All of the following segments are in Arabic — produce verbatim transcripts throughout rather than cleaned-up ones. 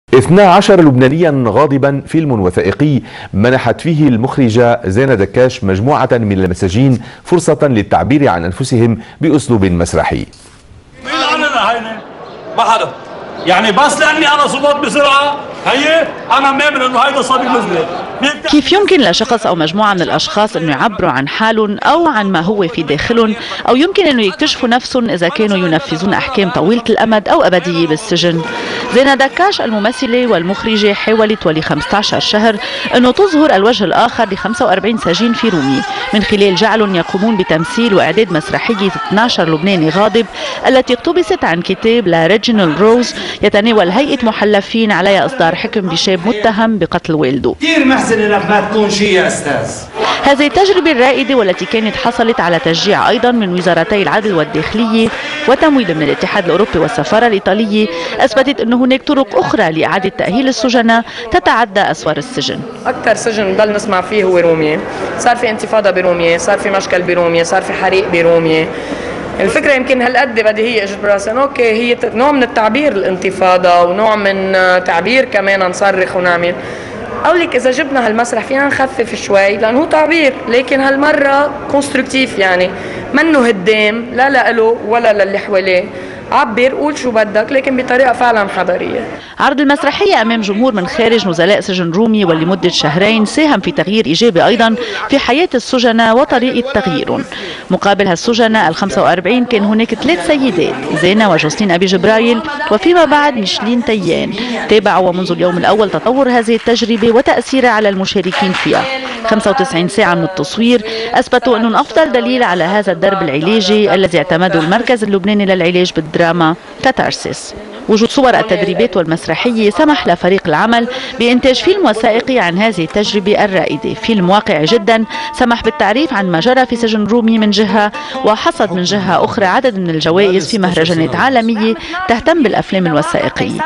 اثنا عشر لبنانيا غاضبا، فيلم وثائقي منحت فيه المخرجة زينة دكاش مجموعة من المساجين فرصة للتعبير عن أنفسهم بأسلوب مسرحي. ما حدا يعني بس لاني انا صوت بسرعه هي انا مؤمن انه هيدا صبي مذنب. كيف يمكن لشخص او مجموعه من الاشخاص انه يعبروا عن حالهم او عن ما هو في داخلهم، او يمكن انه يكتشفوا نفسهم اذا كانوا ينفذون احكام طويله الامد او ابديه بالسجن؟ زينا داكاش الممثله والمخرجه حاولت ولي خمسة عشر شهر انه تظهر الوجه الاخر ل خمسة وأربعين سجين في رومية من خلال جعلهم يقومون بتمثيل واعداد مسرحيه اثني عشر لبناني غاضب التي اقتبست عن كتاب لريجينال روز يتناول هيئه محلفين عليها اصدار حكم بشاب متهم بقتل والده. كثير محزن انك ما تكون شيء يا استاذ. هذه التجربة الرائدة والتي كانت حصلت على تشجيع أيضا من وزارتي العدل والداخلية وتمويل من الاتحاد الأوروبي والسفارة الإيطالية أثبتت أن هناك طرق أخرى لإعادة تأهيل السجناء تتعدى أسوار السجن. أكثر سجن نضل نسمع فيه هو رومية، صار في انتفاضة برومية، صار في مشكل برومية، صار في حريق برومية. الفكرة يمكن هالقد بديهية اجت براسي انه اوكي هي نوع من التعبير الانتفاضة ونوع من تعبير كمان نصرخ ونعمل. أقول لك إذا جبنا هالمسرح فينا نخفف شوي لأنه هو تعبير، لكن هالمرة كونستركتيف يعني منه هدام لا لإله ولا للي حواليه. عبر قول شو بدك لكن بطريقة فعلا حضارية. عرض المسرحية أمام جمهور من خارج نزلاء سجن رومية ولمدة شهرين ساهم في تغيير إيجابي أيضا في حياة السجناء وطريقة تغييرهم. مقابل هالسجناء الخمسة وأربعين كان هناك ثلاث سيدات، زينة وجوستين أبي جبرايل وفيما بعد ميشلين تيان، تابعوا منذ اليوم الأول تطور هذه التجربة وتأثيرها على المشاركين فيها. خمسة وتسعين ساعة من التصوير أثبتوا أنهم أفضل دليل على هذا الدرب العلاجي الذي اعتمده المركز اللبناني للعلاج بالدراما كاتارسيس. وجود صور التدريبات والمسرحية سمح لفريق العمل بإنتاج فيلم وثائقي عن هذه التجربة الرائدة، فيلم واقعي جدا سمح بالتعريف عن ما جرى في سجن رومي من جهة، وحصد من جهة أخرى عدد من الجوائز في مهرجانات عالمية تهتم بالأفلام الوثائقية.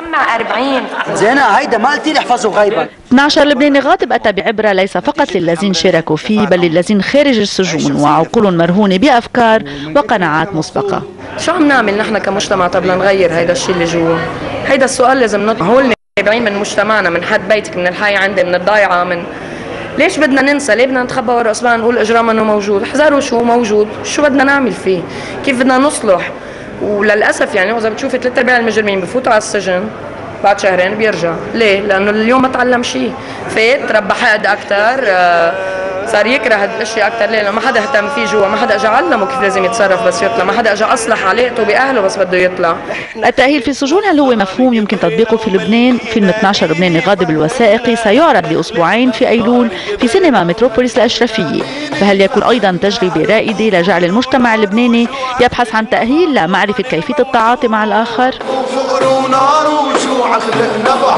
زينة هيدا ما قلتي لي احفظوا غيبا. اثني عشر لبناني غاضب أتى بعبرة ليس فقط للذين شاركوا فيه بل للذين خارج السجون وعقول مرهونة بأفكار وقناعات مسبقة. شو عم نعمل نحن كمجتمع طب لنغير هيدا الشيء اللي جوا؟ هيدا السؤال لازم نطرحه. هو النابعين من مجتمعنا، من حد بيتك، من الحي عندي، من الضيعة، من ليش بدنا ننسى؟ ليه بدنا نتخبى ورا اصبعنا نقول اجرام انه موجود؟ احذروا شو موجود، شو بدنا نعمل فيه؟ كيف بدنا نصلح؟ وللاسف يعني اذا بتشوفي ثلاث ارباع المجرمين بفوتوا على السجن بعد شهرين بيرجع، ليه؟ لانه اليوم ما تعلم شيء، فات ربى حقد اكثر، صار يكره هالاشياء اكثر. ليه؟ لانه ما حدا اهتم فيه جوا، ما حدا اجى علمه كيف لازم يتصرف بس يطلع، ما حدا اجى اصلح علاقته باهله بس بده يطلع. التأهيل في السجون هل هو مفهوم يمكن تطبيقه في لبنان؟ فيلم اثني عشر لبناني غاضب الوثائقي سيعرض لاسبوعين في ايلول في سينما متروبوليس الاشرفيه، فهل يكون ايضا تجربه رائده لجعل المجتمع اللبناني يبحث عن تأهيل لمعرفه كيفيه التعاطي مع الاخر؟